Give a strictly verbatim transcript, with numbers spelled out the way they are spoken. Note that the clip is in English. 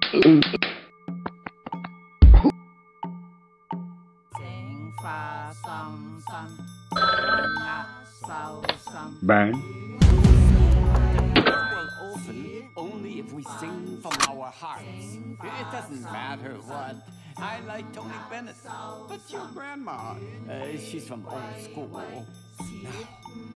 Sing fa sum sum so sum. Burn. Well, often, only if we sing from our hearts. It doesn't matter what. I like Tony Bennett, but your grandma, uh, she's from old school. Now,